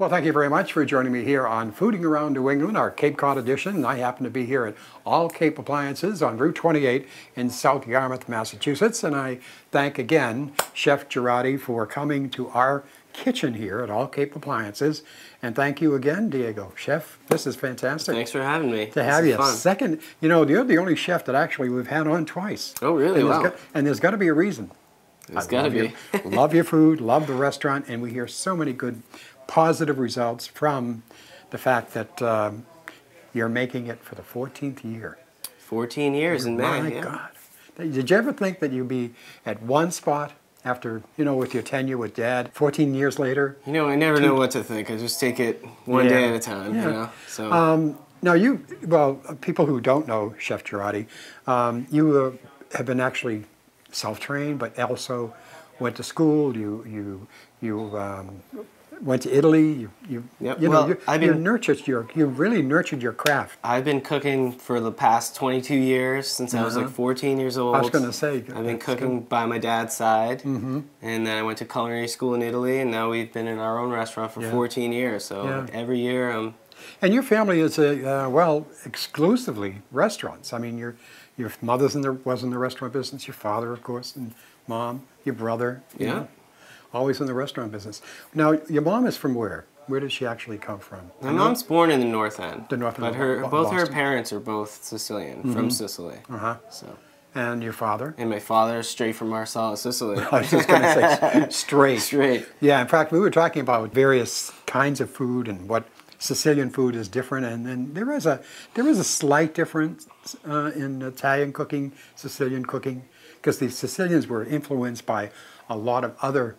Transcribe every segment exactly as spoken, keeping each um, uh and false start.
Well, thank you very much for joining me here on Fooding Around New England, our Cape Cod edition. I happen to be here at All Cape Appliances on Route twenty-eight in South Yarmouth, Massachusetts. And I thank again Chef Gerardi for coming to our kitchen here at All Cape Appliances. And thank you again, Diego. Chef, this is fantastic. Thanks for having me. To have you. Second, you know, you're the only chef that actually we've had on twice. Oh, really? And wow. There's got, and there's got to be a reason. There's got to be. Your, love your food, love the restaurant, and we hear so many good positive results from the fact that um, you're making it for the fourteenth year. fourteen years in May. My yeah. God. Did you ever think that you'd be at one spot after, you know, with your tenure with Dad, fourteen years later? You know, I never know what to think. I just take it one yeah. day at a time, yeah. you know. So. Um, now you, well, people who don't know Chef Gerardi, um, you uh, have been actually self-trained, but also went to school. You, you, you. Um, Went to Italy. You, you, yep. you know, well, you, I've you been, nurtured your, you really nurtured your craft. I've been cooking for the past twenty-two years since uh-huh. I was like fourteen years old. I was going to say. I've been cooking good. by my dad's side, mm-hmm. and then I went to culinary school in Italy, and now we've been in our own restaurant for yeah. fourteen years. So yeah. every year I'm. And your family is a uh, well exclusively restaurants. I mean, your your mother's in the was in the restaurant business. Your father, of course, and mom, your brother. Yeah. You know, always in the restaurant business. Now, your mom is from where? Where did she actually come from? My mom's born in the North End. The North End. But her, Boston. both her parents are both Sicilian, mm-hmm. from Sicily. Uh-huh. So. And your father? And my father is straight from Marsala, Sicily. I was just going to say straight. Straight. Yeah, in fact, we were talking about various kinds of food and what Sicilian food is different, and, and there is a there is a slight difference uh, in Italian cooking, Sicilian cooking, because the Sicilians were influenced by a lot of other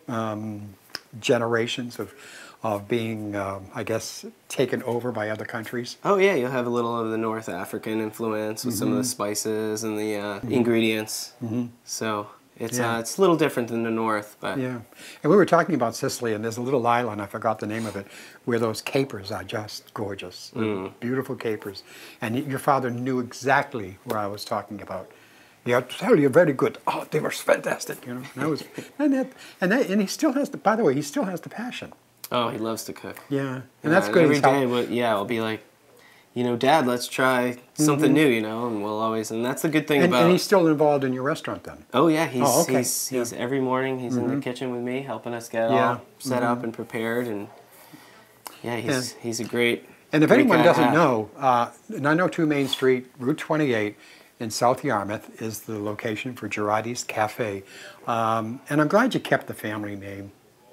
Um, generations of of being, um, I guess, taken over by other countries. Oh yeah, you'll have a little of the North African influence with mm-hmm. some of the spices and the uh, mm-hmm. ingredients. Mm-hmm. So it's yeah. uh, it's a little different than the North, but yeah. And we were talking about Sicily, and there's a little island, I forgot the name of it, where those capers are just gorgeous, mm. beautiful capers. And your father knew exactly where I was talking about. Yeah, tell you very good. Oh, they were fantastic, you know. And that was, and that, and that, and he still has the. By the way, he still has the passion. Oh, he loves to cook. Yeah, and yeah, that's and good. Every day, we'll, yeah, I'll be like, you know, Dad, let's try something mm-hmm. new, you know, and we'll always, and that's the good thing and, about. And he's still involved in your restaurant then. Oh yeah, he's oh, okay. he's, he's yeah. every morning he's mm-hmm. in the kitchen with me, helping us get yeah. all set mm-hmm. up and prepared, and yeah, he's yeah. he's a great. And if great anyone doesn't have. know, uh, nine oh two Main Street, Route twenty-eight. In South Yarmouth is the location for Gerardi'S Cafe. Um, and I'm glad you kept the family name.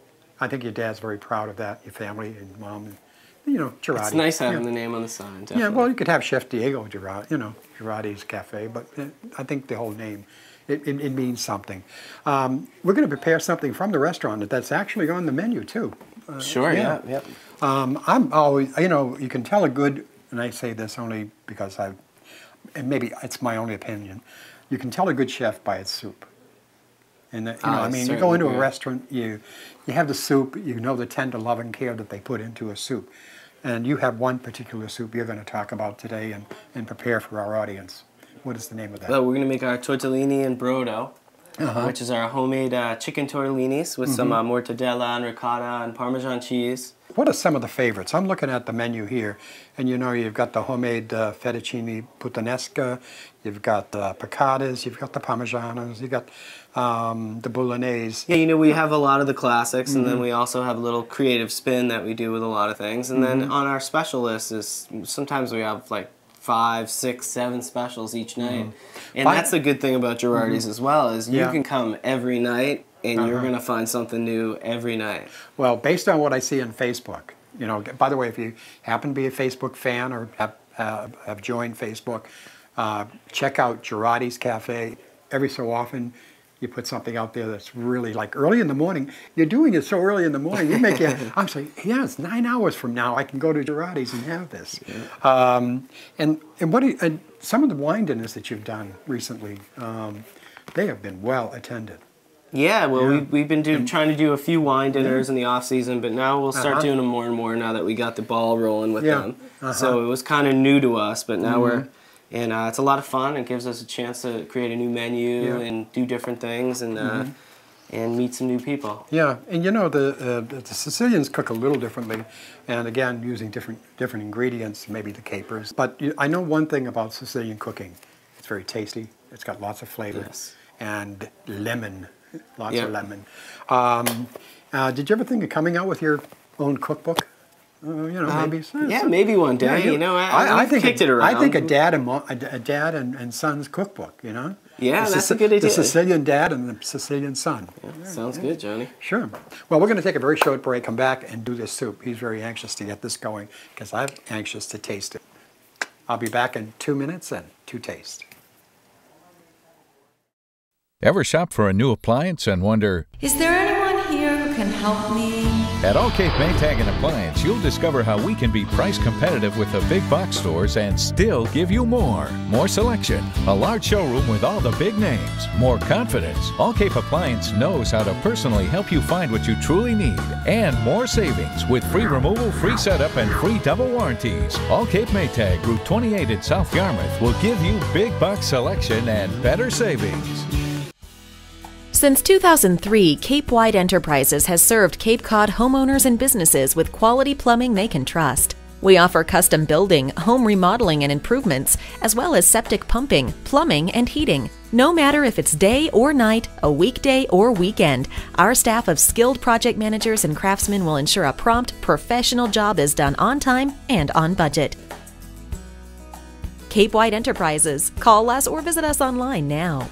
I think your dad's very proud of that, your family and mom, and, you know, Gerardi. It's nice having yeah. the name on the sign, definitely. Yeah, well, you could have Chef Diego Gerardi, you know, Gerardi'S Cafe, but uh, I think the whole name, it, it, it means something. Um, we're going to prepare something from the restaurant that's actually on the menu, too. Uh, sure, yeah, yeah. yeah. Um, I'm always, you know, you can tell a good, and I say this only because I've, and maybe it's my only opinion, you can tell a good chef by its soup. And the, you know, uh, I mean, you go into a yeah. restaurant, you you have the soup, you know the tender love and care that they put into a soup. And you have one particular soup you're going to talk about today and, and prepare for our audience. What is the name of that? Well, we're going to make our tortellini and brodo, uh-huh. which is our homemade uh, chicken tortellinis with mm-hmm. some uh, mortadella and ricotta and Parmesan cheese. What are some of the favorites? I'm looking at the menu here, and you know you've got the homemade uh, fettuccine puttanesca, you've got the piccatas, you've got the parmesanas, you've got um, the bolognese. Yeah, you know, we have a lot of the classics, mm-hmm. and then we also have a little creative spin that we do with a lot of things. And mm-hmm. then on our special list is sometimes we have like five, six, seven specials each night. Mm-hmm. And Five. That's the good thing about Gerardi's mm-hmm. as well, is you yeah. can come every night and uh-huh. you're going to find something new every night. Well, based on what I see on Facebook, you know, by the way, if you happen to be a Facebook fan or have, uh, have joined Facebook, uh, check out Gerardi'S Cafe. Every so often, you put something out there that's really like early in the morning. You're doing it so early in the morning. You make it. I'm saying, yeah, it's nine hours from now. I can go to Gerardi'S and have this. Yeah. Um, and and what? Do you, and some of the wine dinners that you've done recently, um, they have been well attended. Yeah, well, yeah. We, we've been do, trying to do a few wine dinners yeah. in the off season, but now we'll start uh-huh. doing them more and more now that we got the ball rolling with yeah. them. Uh-huh. So it was kind of new to us, but now mm-hmm. we're. And uh, it's a lot of fun. It gives us a chance to create a new menu yeah. and do different things. And uh, mm-hmm. and meet some new people. Yeah, and you know, the, uh, the Sicilians cook a little differently, and again, using different different ingredients, maybe the capers. But you, I know one thing about Sicilian cooking. It's very tasty. It's got lots of flavor. Yes. And lemon, lots Yep. of lemon. Um, uh, did you ever think of coming out with your own cookbook? Uh, you know, Um, maybe. yeah, maybe one day. Yeah, you know, I, I, I think kicked a, it around. I think a dad and mo- a, a dad and, and son's cookbook. You know. Yeah, the that's Sic- a good idea. The Sicilian dad and the Sicilian son. Yeah, sounds good, Johnny. Sure. Well, we're going to take a very short break, come back and do this soup. He's very anxious to get this going because I'm anxious to taste it. I'll be back in two minutes and to taste. Ever shop for a new appliance and wonder, Is there anyone here who can help me? at All Cape Maytag and Appliance, you'll discover how we can be price competitive with the big box stores and still give you more. More selection, a large showroom with all the big names, more confidence. All Cape Appliance knows how to personally help you find what you truly need, and more savings with free removal, free setup, and free double warranties. All Cape Maytag, Route twenty-eight in South Yarmouth, will give you big box selection and better savings. Since two thousand three, Cape Wide Enterprises has served Cape Cod homeowners and businesses with quality plumbing they can trust. We offer custom building, home remodeling and improvements, as well as septic pumping, plumbing, and heating. No matter if it's day or night, a weekday or weekend, our staff of skilled project managers and craftsmen will ensure a prompt, professional job is done on time and on budget. Cape Wide Enterprises. Call us or visit us online now.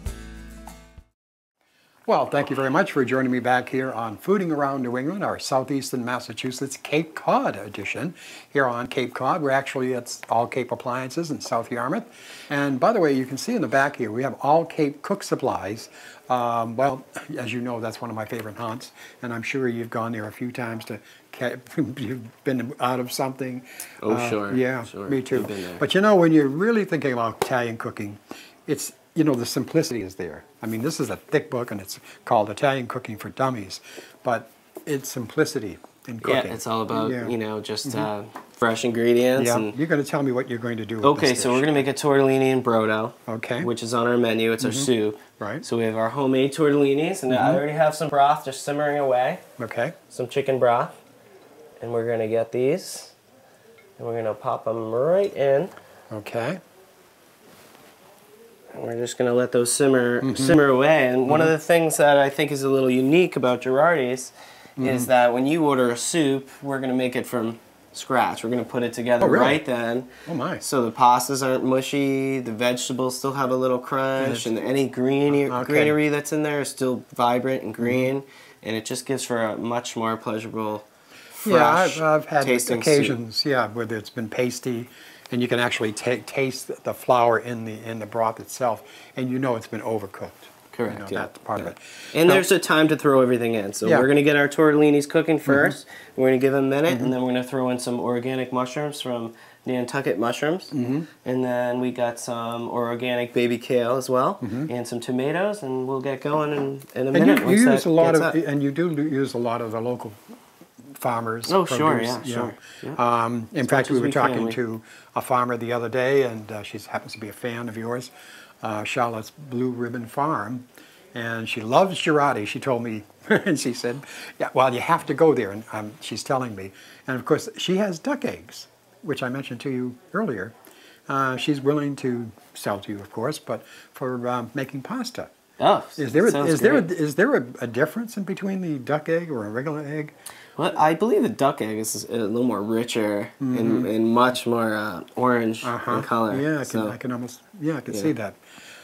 Well, thank you very much for joining me back here on Fooding Around New England, our southeastern Massachusetts Cape Cod edition. Here on Cape Cod, we're actually at All Cape Appliances in South Yarmouth. And by the way, you can see in the back here, we have All Cape Cook Supplies. Um, well, as you know, that's one of my favorite haunts, and I'm sure you've gone there a few times to, you've been out of something. Oh, uh, sure. Yeah, sure. me too. We've been there. But you know, when you're really thinking about Italian cooking, it's, you know, the simplicity is there. I mean, this is a thick book, and it's called Italian Cooking for Dummies, but it's simplicity in cooking. Yeah, it's all about, Yeah. you know, just uh, fresh ingredients. Yeah, And you're going to tell me what you're going to do with okay, this so dish. we're going to make a tortellini and brodo, Okay. which is on our menu. It's our soup. Right. So we have our homemade tortellinis, and I already have some broth just simmering away, Okay. some chicken broth. And we're going to get these, and we're going to pop them right in. Okay. And we're just going to let those simmer simmer away. And one of the things that I think is a little unique about Gerardi'S is that when you order a soup, we're going to make it from scratch. We're going to put it together Oh, really? right then. Oh, my. So the pastas aren't mushy, the vegetables still have a little crunch, and any green Okay. greenery that's in there is still vibrant and green, and it just gives for a much more pleasurable, fresh Yeah, I've, I've had tasting occasions, yeah, where it's been pasty, and you can actually ta taste the flour in the in the broth itself, and you know it's been overcooked. Correct, You know, yeah. that's part yeah. of it. And Now- there's a time to throw everything in. So Yeah. we're going to get our tortellinis cooking first. Mm-hmm. We're going to give them a minute, and then we're going to throw in some organic mushrooms from Nantucket Mushrooms. Mm-hmm. And then we got some organic baby kale as well, Mm-hmm. and some tomatoes, and we'll get going in, in a And minute. you, once you that use a lot gets of, up. and you do use a lot of the local farmers. Oh, sure, produce, yeah, you sure, know. yeah. Um, in As fact, much we as were we talking can, we- to a farmer the other day, and uh, she happens to be a fan of yours, uh, Charlotte's Blue Ribbon Farm, and she loves Gerardi. She told me, and she said, "Yeah, well, you have to go there." And um, she's telling me, and of course, she has duck eggs, which I mentioned to you earlier. Uh, she's willing to sell to you, of course, but for um, making pasta. Oh, Is there a, sounds is there a, great. is there a, a difference in between the duck egg or a regular egg? Well, I believe the duck egg is a little more richer and, and much more uh, orange in color. Mm-hmm. Yeah, I can, so. I can almost, yeah, I can Yeah. see that.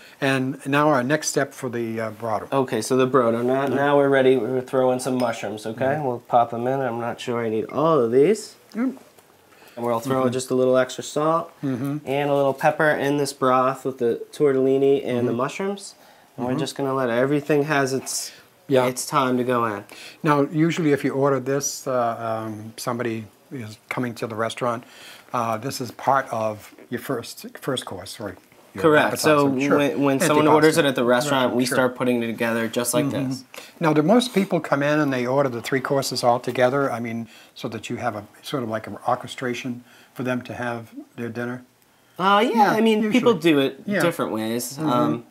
And now our next step for the uh, brodo. Okay, so the brodo. Now, now we're ready. We're throwing some mushrooms, okay? We'll pop them in. I'm not sure I need all of these. Mm. And we'll throw just a little extra salt and a little pepper in this broth with the tortellini and the mushrooms. And we're just going to let everything has its, Yeah. its time to go in. Now, usually if you order this, uh, um, somebody is coming to the restaurant, uh, this is part of your first first course, sorry. your Correct. So appetizer. Sure. when, when someone orders Antipasto. it at the restaurant, Right, we sure. start putting it together just like this. Now, do most people come in and they order the three courses all together? I mean, so that you have a sort of like an orchestration for them to have their dinner? Uh, yeah, Yeah, I mean, usually. people do it Yeah. different ways. Um,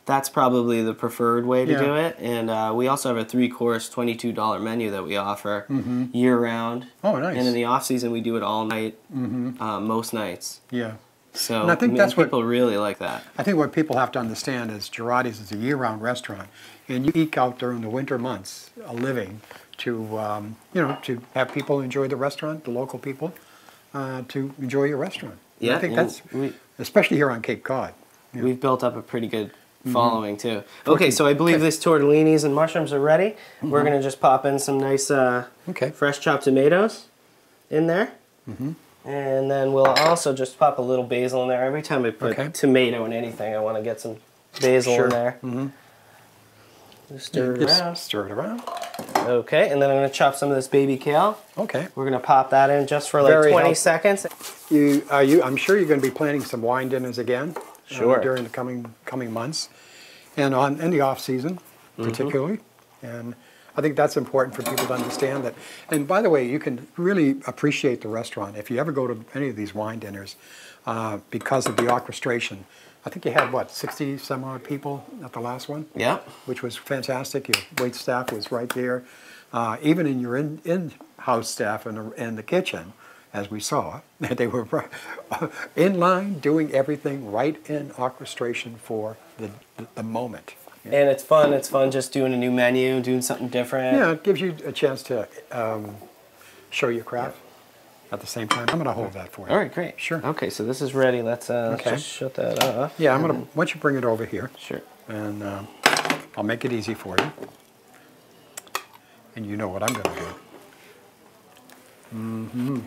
that's probably the preferred way to Yeah. do it. And uh, we also have a three-course, twenty-two dollar menu that we offer Mm-hmm. year-round. Oh, nice. And in the off-season, we do it all night, Mm-hmm. uh, most nights. Yeah. So And I think mean, that's what- people really like that. I think what people have to understand is Gerardi's is a year-round restaurant, and you eke out during the winter months a living to, um, you know, to have people enjoy the restaurant, the local people, uh, to enjoy your restaurant. And Yeah, I think and that's, we, especially here on Cape Cod. Yeah. we've built up a pretty good Mm-hmm. following too. Okay, so I believe this tortellinis and mushrooms are ready. Mm-hmm. We're gonna just pop in some nice uh, Okay. fresh chopped tomatoes in there. Mm-hmm. And then we'll also just pop a little basil in there. Every time I put Okay. tomato in anything, I want to get some basil Sure. in there. Mm-hmm. Just stir it Just around. stir it around. Okay, and then I'm going to chop some of this baby kale. Okay. We're going to pop that in just for like Very twenty healthy. seconds. You, are you, I'm sure you're going to be planning some wine dinners again uh, Sure. during the coming coming months, and on in the off season, particularly. And I think that's important for people to understand that. And by the way, you can really appreciate the restaurant if you ever go to any of these wine dinners uh, because of the orchestration. I think you had what sixty some odd people at the last one. Yeah. Which was fantastic. Your wait staff was right there, uh, even in your in in-house staff in the, in the kitchen. As we saw, they were in line doing everything right in orchestration for the, the, the moment. And it's fun. It's fun just doing a new menu, doing something different. Yeah, it gives you a chance to um, show your craft at the same time. I'm going to hold that for you. All right, great. Sure. Okay, so this is ready. Let's, uh, let's Okay. just shut that off. Yeah, I'm going to, once you bring it over here, Sure. and uh, I'll make it easy for you. And you know what I'm going to do. Mm-hmm.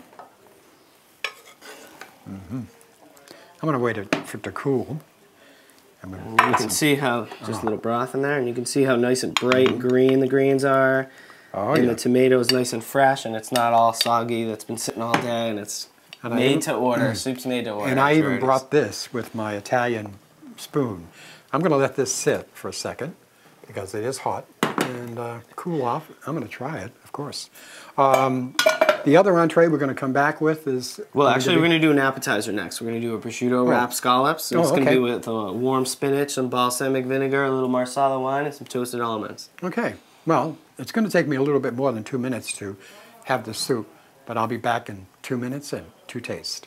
Mm-hmm. I'm going to wait it for it to cool. I'm going You can see how, just a little broth in there, and you can see how nice and bright and green the greens are. Oh, and yeah. the tomato is nice and fresh, and it's not all soggy that's been sitting all day, and it's And I made even- to order. Soup's made to order. And I even Gerardi's. brought this with my Italian spoon. I'm going to let this sit for a second because it is hot and uh, cool off. I'm going to try it, of course. Um, the other entree we're going to come back with is... Well, going to actually, be- we're going to do an appetizer next. We're going to do a prosciutto wrap scallops. So Oh, it's going to okay. be with uh, warm spinach, some balsamic vinegar, a little marsala wine, and some toasted almonds. Okay. Well, it's going to take me a little bit more than two minutes to have the soup, but I'll be back in two minutes and two tastes.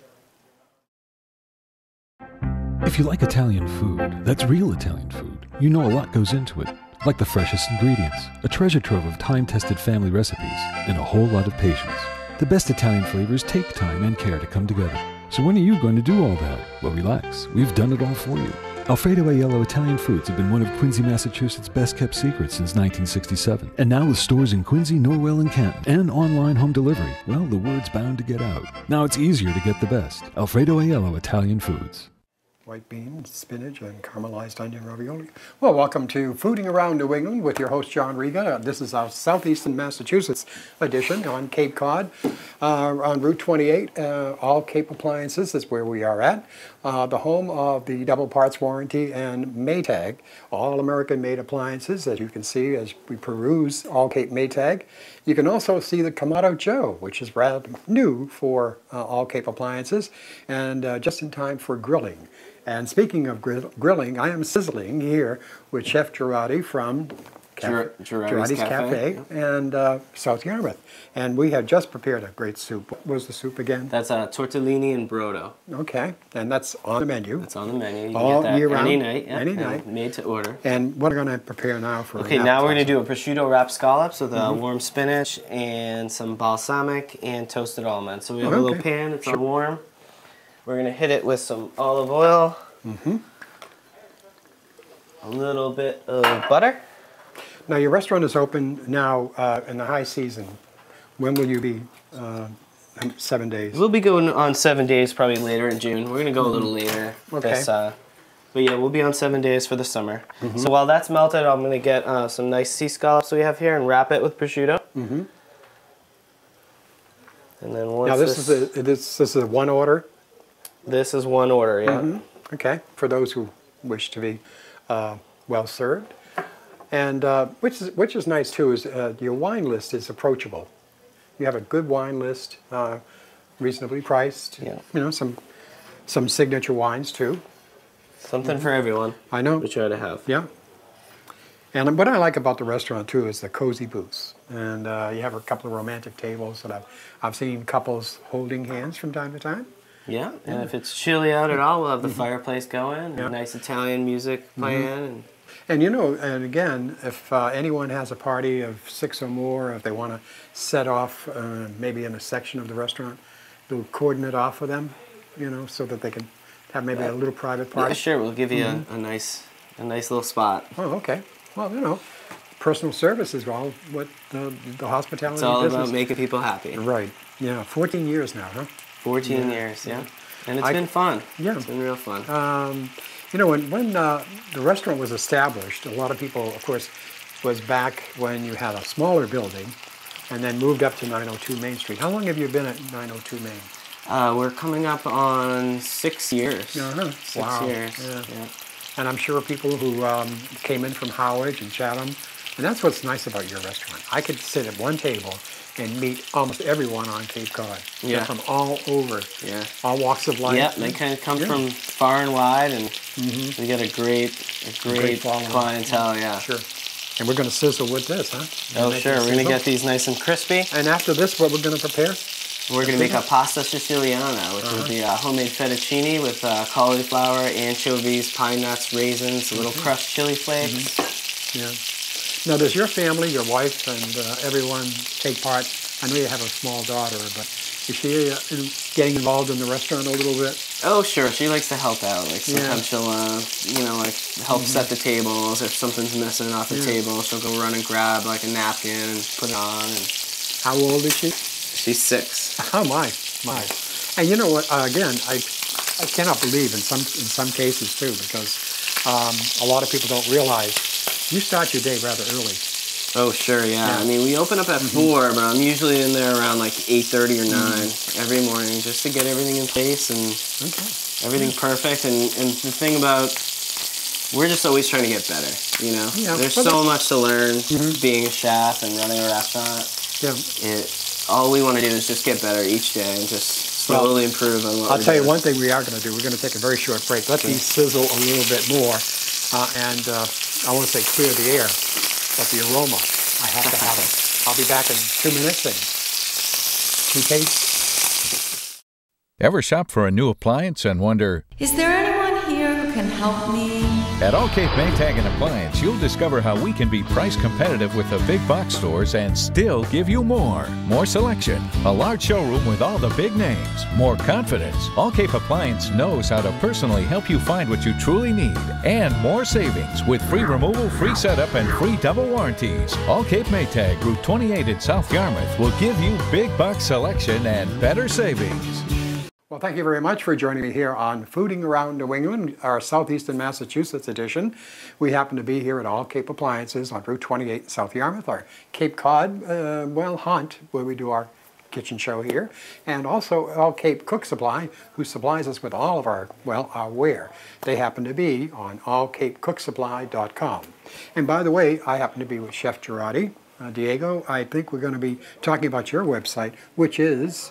If you like Italian food, that's real Italian food. You know a lot goes into it, like the freshest ingredients, a treasure trove of time-tested family recipes, and a whole lot of patience. The best Italian flavors take time and care to come together. So when are you going to do all that? Well, relax. We've done it all for you. Alfredo Aiello Italian Foods have been one of Quincy, Massachusetts' best-kept secrets since nineteen sixty-seven. And now with stores in Quincy, Norwell, and Canton, and online home delivery, well, the word's bound to get out. Now it's easier to get the best. Alfredo Aiello Italian Foods. White beans, spinach, and caramelized onion ravioli. Well, welcome to Fooding Around New England with your host, John Riga. This is our Southeastern Massachusetts edition on Cape Cod. Uh, on Route twenty-eight, uh, all Cape Appliances is where we are at. Uh, the home of the double parts warranty and Maytag, all American-made appliances, as you can see as we peruse all Cape Maytag. You can also see the Kamado Joe, which is rather new for uh, all Cape Appliances, and uh, just in time for grilling. And speaking of grill grilling, I am sizzling here with Chef Gerardi from Ger- Gerardi's, Gerardi's Cafe, Cafe, and uh, South Yarmouth. And we have just prepared a great soup. What was the soup again? That's uh, tortellini and brodo. Okay, and that's on the menu. That's on the menu. You All can get that year any round, night. Yeah, any and night. Made to order. And what are we going to prepare now for Okay, an now we're going to appetizer? do a prosciutto wrap scallops with uh, Mm-hmm. warm spinach and some balsamic and toasted almonds. So we have a Okay. little pan, it's on warm. We're going to hit it with some olive oil. Mm-hmm. A little bit of butter. Now, your restaurant is open now uh, in the high season. When will you be? Uh, seven days. We'll be going on seven days probably later in June. We're going to go a little later. Okay. This, uh, but yeah, we'll be on seven days for the summer. Mm-hmm. So while that's melted, I'm going to get uh, some nice sea scallops we have here and wrap it with prosciutto. Mm-hmm. And then once Now, this, this, is a, this, this is a one order. this is one order, yeah. Mm-hmm. Okay, for those who wish to be uh, well served. And uh, which is which is nice too is uh, your wine list is approachable. You have a good wine list, uh, reasonably priced. Yeah. You know, some some signature wines too. Something for everyone. I know. We try to have. Yeah. And what I like about the restaurant too is the cozy booths, and uh, you have a couple of romantic tables that I've I've seen couples holding hands from time to time. Yeah, and if it's chilly out at all, we'll have the Mm-hmm. fireplace going, Yeah. nice Italian music playing. Mm-hmm. And And you know, and again, if uh, anyone has a party of six or more, if they want to set off uh, maybe in a section of the restaurant, they'll cordon it off for them, you know, so that they can have maybe a little private party. yeah, sure, we'll give you Mm-hmm. a, a nice, a nice little spot. Oh, okay. Well, you know, personal service is all what the, the hospitality It's all business. about making people happy. Right. Yeah. fourteen years now, huh? fourteen Yeah. years, yeah. And it's I- been fun. Yeah. It's been real fun. Um, you know, when when uh, the restaurant was established, a lot of people, of course, was back when you had a smaller building, and then moved up to nine oh two Main Street. How long have you been at nine oh two Main? Uh, we're coming up on six years. Uh-huh. Six Wow. years. Yeah. Yeah. And I'm sure people who um, came in from Howard and Chatham, and that's what's nice about your restaurant. I could sit at one table and meet almost everyone on Cape Cod. They're Yeah. from all over, Yeah. all walks of life. Yeah, they kind of come Yeah. from far and wide, and we get a great, a great, Great following. clientele. Yeah. Sure. And we're going to sizzle with this, huh? Oh, Make sure. it We're gonna sizzle. get these nice and crispy. And after this, what we're going to prepare? We're gonna make a pasta Siciliana, which will be a homemade fettuccine with uh, cauliflower, anchovies, pine nuts, raisins, a little crushed chili flakes. Yeah. Now, does your family, your wife, and uh, everyone take part? I know you have a small daughter, but is she uh, in- getting involved in the restaurant a little bit? Oh, sure. She likes to help out. Like Yeah. sometimes she'll, uh, you know, like help set the tables. If something's missing off the Yeah. table, she'll go run and grab like a napkin and put it on. And How old is she? she's six. Oh my, my. And you know what? Uh, again, I I cannot believe in some in some cases too, because um, a lot of people don't realize you start your day rather early. Oh, sure, yeah. Yeah. I mean, we open up at four, but I'm usually in there around like eight thirty or nine every morning just to get everything in place and Okay. everything perfect. And, and the thing about, we're just always trying to get better, you know? Yeah, There's but so that's- much to learn being a chef and running a restaurant. Yeah. It, all we want to do is just get better each day and just slowly improve on what I'll we're tell you doing. one thing we are going to do. We're going to take a very short break. Let these sizzle a little bit more, uh, and uh, I won't say clear the air, but the aroma. I have to have it. I'll be back in two minutes. And two tastes. Ever shop for a new appliance and wonder, Is there anyone here who can help me? at All Cape Maytag and Appliance, you'll discover how we can be price competitive with the big box stores and still give you more. More selection, a large showroom with all the big names, more confidence. All Cape Appliance knows how to personally help you find what you truly need, and more savings with free removal, free setup, and free double warranties. All Cape Maytag, Route twenty-eight in South Yarmouth, will give you big box selection and better savings. Well, thank you very much for joining me here on Fooding Around New England, our Southeastern Massachusetts edition. We happen to be here at All Cape Appliances on Route twenty-eight in South Yarmouth, our Cape Cod, uh, well, haunt, where we do our kitchen show here, and also All Cape Cook Supply, who supplies us with all of our, well, our ware. They happen to be on all cape cook supply dot com. And by the way, I happen to be with Chef Gerardi. Uh, Diego, I think we're going to be talking about your website, which is...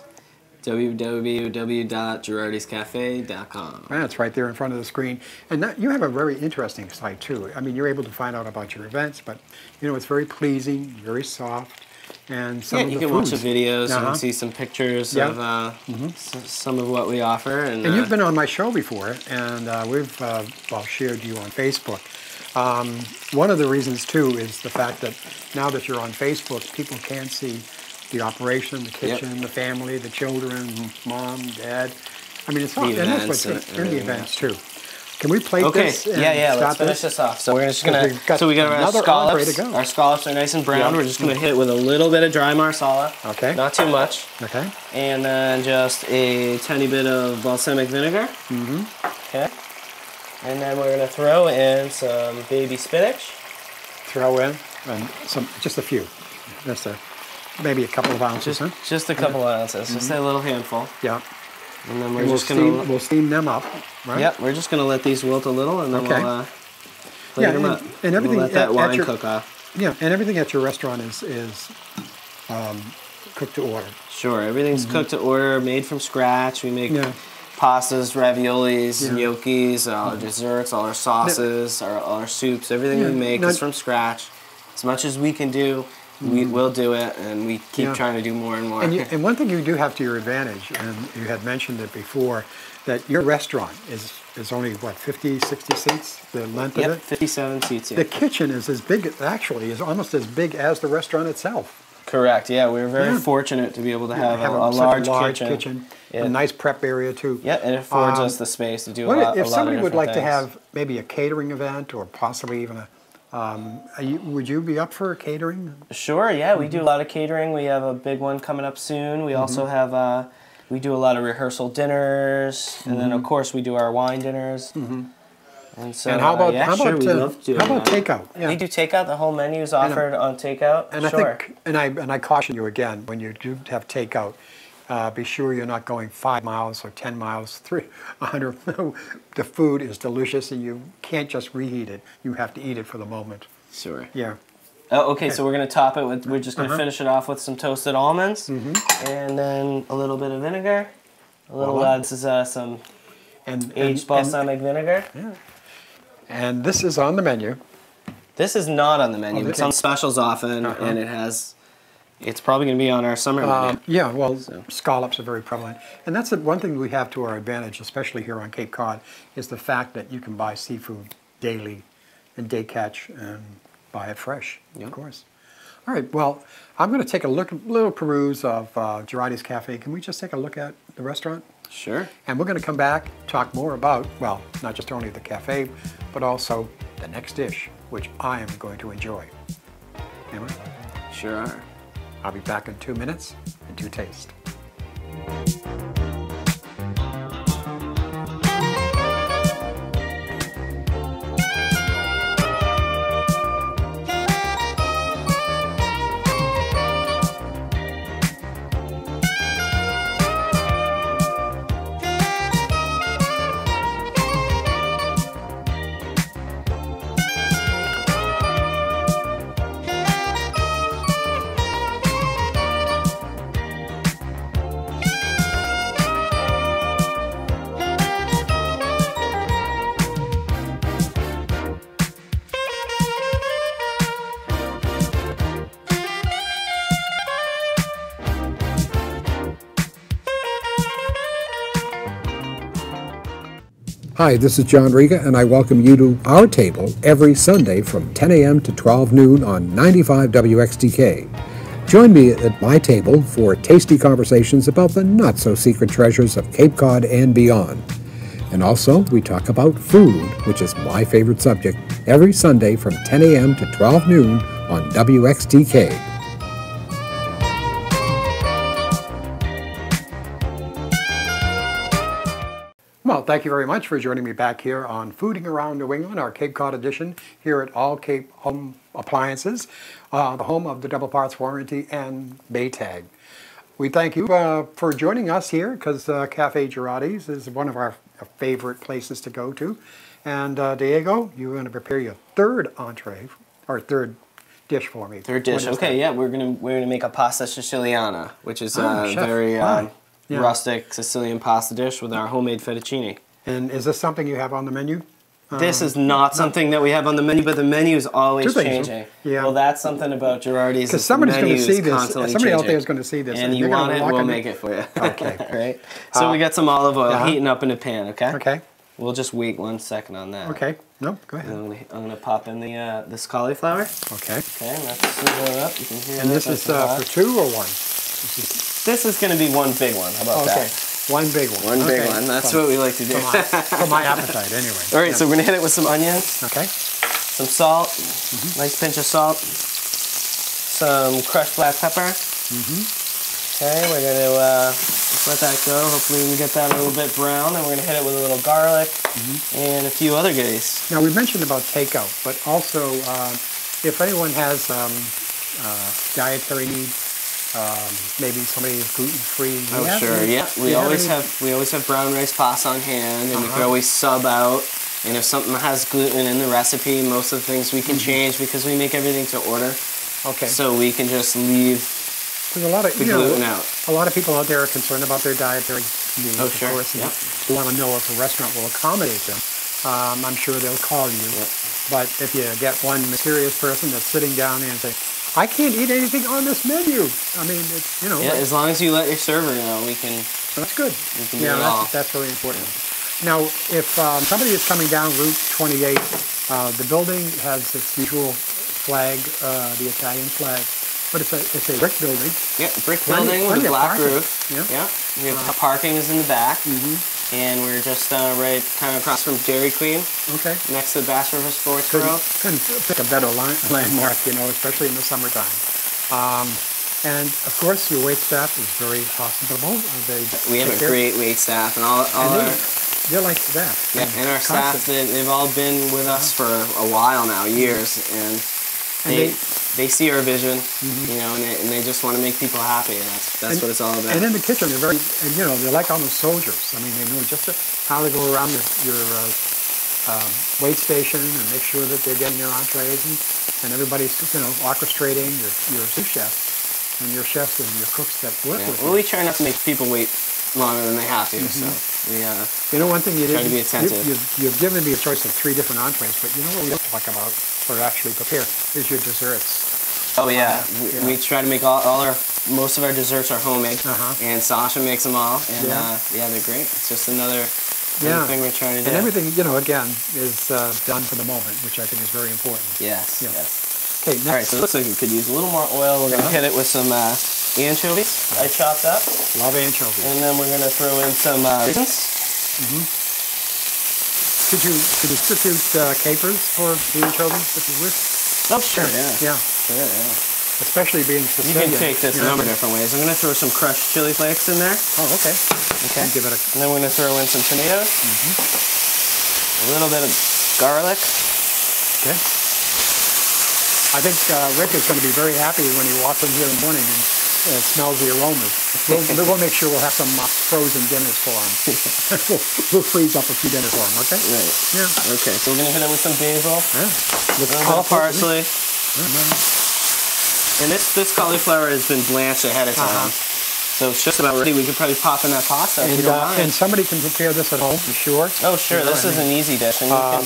w w w dot gerardis cafe dot com. That's right there in front of the screen. And that, you have a very interesting site too. I mean, you're able to find out about your events, but you know, it's very pleasing, very soft, and some Yeah, of you the can watch the foods. videos Uh-huh. and see some pictures Yeah. of uh, s- some of what we offer. And, And uh, you've been on my show before, and uh, we've uh, well shared you on Facebook. Um, one of the reasons too is the fact that now that you're on Facebook, people can see the operation, the kitchen, the family, the children, mom, dad. I mean, it's all, The and that's events what's and and the everything, events too. Can we plate Okay, this? and yeah, yeah, start let's finish this off. So we're just gonna, We've got so we got our another entree scallops. to go. Our scallops are nice and brown. Yeah. We're just gonna hit it with a little bit of dry marsala. Okay. Not too much. Okay. And then just a tiny bit of balsamic vinegar. Mm-hmm. Okay. And then we're gonna throw in some baby spinach. Throw in and some, just a few, just a, maybe a couple of ounces, Just, huh? just a couple ounces, just a little handful. Yeah. And then we're And we'll just gonna. steam, we'll steam them up, right? Yep, we're just gonna let these wilt a little, and then Okay. we'll uh, plate Yeah, them and- up. and everything We'll let that at- at wine your- cook off. Yeah, and everything at your restaurant is is um, cooked to order. Sure, everything's cooked to order, made from scratch. We make Yeah. pastas, raviolis, Yeah. gnocchis, all our desserts, all our sauces, our, all our soups, everything Yeah. we make Now- is from scratch. As much as we can do, we will do it, and we keep Yeah. trying to do more and more. And, you, and one thing you do have to your advantage, and you had mentioned it before, that your restaurant is is only, what, fifty, sixty seats, the length Yep, of it? fifty-seven seats, yeah. The kitchen is as big, actually, is almost as big as the restaurant itself. Correct, yeah. We were very Yeah. fortunate to be able to have, Have a, a such large, large kitchen. kitchen, Yeah. a nice prep area, too. Yeah, it affords Um, us the space to do a What lot, if a lot somebody of would different like to things. have maybe a catering event or possibly even a, um, are you, would you be up for catering? Sure, yeah, we do Mm-hmm. a lot of catering. We have a big one coming up soon. We also have, uh, we do a lot of rehearsal dinners, and then, of course, we do our wine dinners. Mm-hmm. And so, And how about uh, yeah, how sure, about we uh, love doing how about that. takeout? Yeah. We do takeout. The whole menu is offered on takeout. And I sure. think, and I and I caution you again, when you do have takeout, uh, be sure you're not going five miles or ten miles, three, a hundred. The food is delicious, and you can't just reheat it. You have to eat it for the moment. Sure. Yeah. Oh, okay, so we're going to top it with, we're just going to Uh-huh. finish it off with some toasted almonds, Mm-hmm. and then a little bit of vinegar. A little, Voila. uh, this is uh, some And and, aged and, balsamic vinegar. and this is on the menu. This is not on the menu. Oh, It's okay. on specials often, Uh-huh. and it has, it's probably going to be on our summer menu. Um, yeah, well, scallops are very prevalent. And that's the one thing we have to our advantage, especially here on Cape Cod, is the fact that you can buy seafood daily and day catch and buy it fresh, Yeah. of course. All right, well, I'm going to take a look, little peruse of uh, Gerardi'S Cafe. Can we just take a look at the restaurant? Sure. And we're going to come back, talk more about, well, not just only the cafe, but also the next dish, which I am going to enjoy. Anyway, Sure are. I'll be back in two minutes and two taste. Hi, this is John Riga, and I welcome you to our table every Sunday from ten a m to twelve noon on ninety-five W X T K. Join me at my table for tasty conversations about the not-so-secret treasures of Cape Cod and beyond. And also, we talk about food, which is my favorite subject, every Sunday from ten a m to twelve noon on W X T K. Well, thank you very much for joining me back here on Fooding Around New England, our Cape Cod edition, here at All Cape Home Appliances, uh, the home of the double parts warranty and Baytag. We thank you uh, for joining us here, because uh, Cafe Gerardi's is one of our favorite places to go to. And uh, Diego, you're going to prepare your third entree, or third dish for me. Third dish. What is Okay, that? yeah, we're gonna we're gonna make a pasta Siciliana, which is Oh, a chef. very Wow. um, Yeah. rustic Sicilian pasta dish with our homemade fettuccine. And is this something you have on the menu? This is not something that we have on the menu, but the menu is always Two things, changing. yeah. Well, that's something about Gerardi's. Because is the somebody's going menu to is see this. constantly Somebody out changing. there is going to see this. And you they're gonna want it, walk we'll in- make it for you. Okay. Right? So Uh, we got some olive oil uh-huh. heating up in a pan, okay? Okay. We'll just wait one second on that. Okay. No, go And ahead. I'm gonna, I'm gonna pop in the uh, this cauliflower. Okay. Okay, and that's sizzling up. You can hear And that this nice is and uh, hot. for two or one? This is, This is gonna be one big one. How about okay. that? One big one. One big Okay. one. That's For- what we like to do. For my, for my appetite, anyway. All right, Yeah. so we're gonna hit it with some onions, Okay. some salt, Mm-hmm. nice pinch of salt, some crushed black pepper. Mm-hmm. Okay, we're gonna uh, just let that go. Hopefully we get that a little bit brown, and we're gonna hit it with a little garlic Mm-hmm. and a few other goodies. Now, we mentioned about takeout, but also uh, if anyone has um, uh, dietary needs, um, maybe somebody is gluten-free. do Oh you have sure, any- yeah. do We you have always any- have we always have brown rice pasta on hand, and we can Uh-huh. always sub out. And if something has gluten in the recipe, most of the things we can change because we make everything to order. Okay. So we can just leave There's a lot of the you know, gluten out. a lot of people out there are concerned about their dietary needs, Oh, of sure. course. And Yep. you want to know if a restaurant will accommodate them. Um, I'm sure they'll call you. Yep. But if you get one mysterious person that's sitting down there and say, I can't eat anything on this menu. I mean, it's, you know. Yeah, as long as you let your server know, we can. That's good. We can do Yeah, it that's, all. that's very important. Now, if um, somebody is coming down Route twenty-eight, uh, the building has its usual flag, uh, the Italian flag, but it's a it's a brick building. Yeah, brick Plenty- building with plenty a of black parking. roof. Yeah. Yeah. We have parking is in the back, and we're just uh, right kind of across from Dairy Queen, Okay. next to the Bass River Sports Couldn't, Grove. couldn't pick a better line, landmark, you know, especially in the summertime. Um, and of course, your wait staff is very hospitable. Uh, They We have take a care- great wait staff, and all, all and our they, they're like that. yeah, and our staff Constant. they, they've all been with us for a while now, years, and And they they- they see our vision, you know, and they, and they just want to make people happy, and that's that's And- what it's all about. And in the kitchen, they're very, and, you know, they're like almost soldiers. I mean, they know just how to go around your, your uh, um, wait station and make sure that they're getting their entrees, and, and everybody's, you know, orchestrating your, your sous chefs and your chefs and your cooks that work Yeah. with Well, you. we try not to make people wait longer than they have to, so we uh, You know, one thing you Try did, to be you, attentive. you've, you've given me a choice of three different entrees, but you know what we don't talk about or actually prepare is your desserts. oh yeah, we, yeah. we try to make all, all our most of our desserts are homemade, Uh-huh. and Sasha makes them all, and Yeah. uh, yeah, they're great. It's just another, Yeah. another thing we're trying to do. And everything, you know, again, is uh, done for the moment, which I think is very important. Yes, Yeah. yes. Okay, All right, next. so it looks like we could use a little more oil. We're gonna Uh-huh. hit it with some uh, anchovies I chopped up, Love anchovies. and then we're gonna throw in some uh, raisins. Could you could you substitute uh, capers for the anchovies if you wish? Oh sure, yeah, Yeah, sure, yeah. especially being You Sicilian. can take this you a know. number of different ways. I'm gonna throw some crushed chili flakes in there. Oh, okay. Okay. And give it a And then we're gonna throw in some tomatoes, a little bit of garlic. okay. I think uh, Rick is going to be very happy when he walks in here in the morning and uh, smells the aromas. We'll, we'll make sure we'll have some uh, frozen dinners for him. we'll, we'll freeze up a few dinners for him, okay? Right. Yeah. Okay, so we're gonna hit it with some basil, Yeah. a Looks little bit of colorful. parsley, and this this cauliflower has been blanched ahead of time, Uh-huh. so it's just about ready. We could probably pop in that pasta if And, you don't uh, and mind. somebody can prepare this at home, you sure? Oh sure, You know, this I is an mean, easy dish, and you Um, can.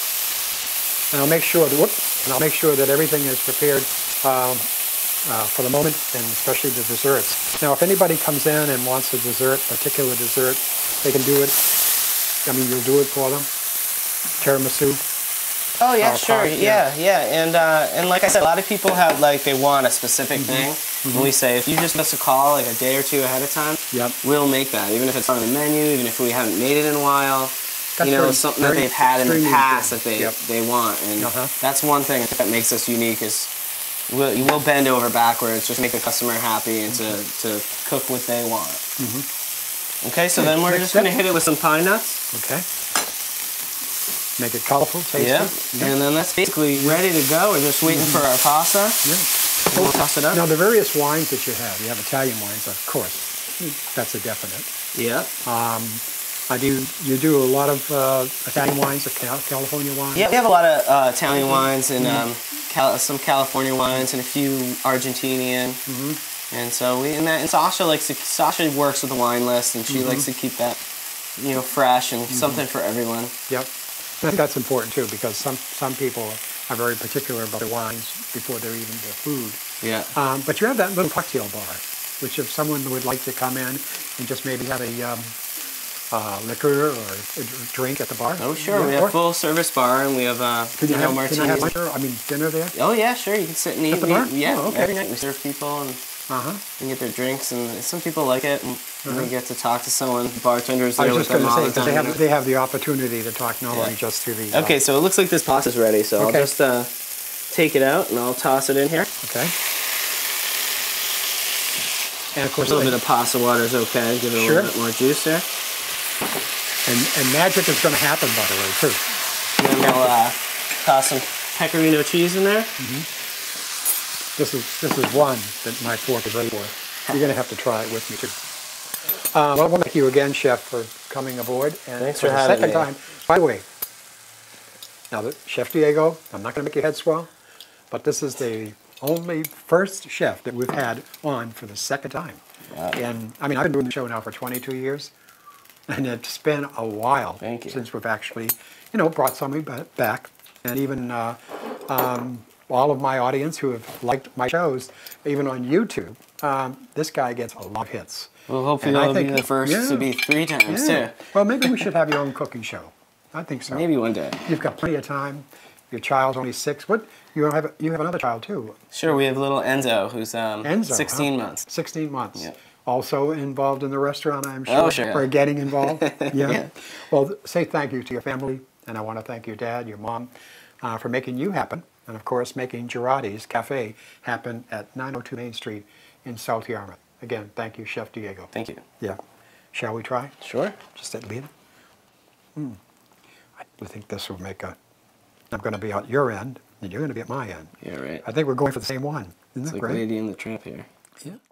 And I'll make sure that whoop, and I'll make sure that everything is prepared um, uh, for the moment, and especially the desserts. Now, if anybody comes in and wants a dessert, particular dessert, they can do it. I mean, you'll do it for them. Tiramisu. Oh yeah, uh, sure, pie, yeah, yeah, and uh, and like I said, a lot of people have like they want a specific Mm-hmm. thing, and we say if you just give us a call like a day or two ahead of time, Yep. we'll make that, even if it's on the menu, even if we haven't made it in a while. That's you know, very- something that very they've had in the extremely past that important. they Yep. they want, and Uh-huh. that's one thing that makes us unique is we'll, you will bend over backwards just to make the customer happy and to, to cook what they want. Okay, so then we're Next just going to step. hit it with some pine nuts. Okay. Make it colorful, tasty. Yeah, and then that's basically ready to go. We're just waiting for our pasta. Yeah. And we'll toss it up. Now, the various wines that you have, you have Italian wines, of course. That's a definite. Yeah. I do. You do a lot of uh, Italian wines, of Cal- California wines. Yeah, we have a lot of uh, Italian wines and um, Cal- some California wines and a few Argentinian. And so we and, that, and Sasha likes to, Sasha works with the wine list, and she likes to keep that, you know, fresh and something for everyone. Yep. I think that's important too, because some some people are very particular about their wines before they're eating their food. Yeah. Um, but you have that little cocktail bar, which if someone would like to come in and just maybe have a um, uh, liquor or a drink at the bar. Oh sure, yeah, we or- have full service bar and we have uh, Can you you know, have, can I have martinis. lunch or, I mean, dinner there? Oh yeah, sure. You can sit and eat. At the We- bar? Yeah, Oh, okay. every night we serve people and Uh-huh. they get their drinks, and some people like it. And we get to talk to someone. Bartenders I there was with just going them to all say, the because time. they have, they have the opportunity to talk not Yeah. only just through the... uh, Okay, so it looks like this pasta's ready. So Okay. I'll just uh, take it out and I'll toss it in here. Okay. And of A course, little they- bit of pasta water is okay. Give it a Sure. little bit more juice there. and, and magic is going to happen, by the way, too. And then we'll uh, toss some pecorino cheese in there. This is this is one that my fork is ready for. You're going to have to try it with me, too. Uh, well, I want to thank you again, Chef, for coming aboard. And Thanks for for the having second me. time. By the way, now, the, Chef Diego, I'm not going to make your head swell, but this is the only first chef that we've had on for the second time. Wow. And, I mean, I've been doing the show now for twenty-two years. And it's been a while Thank you. since we've actually, you know, brought somebody ba- back. And even uh, um, all of my audience who have liked my shows, even on YouTube, um, this guy gets a lot of hits. Well, hopefully And I you'll be think- the first yeah. to be three times, Yeah. too. Well, maybe we should have your own cooking show. I think so. Maybe one day. You've got plenty of time. Your child's only six. What? You have you have another child too. Sure, we have little Enzo, who's um, Enzo, sixteen huh? months. sixteen months. Yep. Also involved in the restaurant, I'm sure. Oh, sure. Or getting involved. Yeah. Yeah. Well, say thank you to your family, and I want to thank your dad, your mom, uh, for making you happen, and of course making Gerardi's Cafe happen at nine oh two Main Street in South Yarmouth. Again, thank you, Chef Diego. Thank you. Yeah. Shall we try? Sure. Just at lead. Mm. I think this will make a. I'm going to be at your end, and you're going to be at my end. Yeah, right. I think we're going for the same one. Isn't It's that like great? Lady in the Tramp here. Yeah.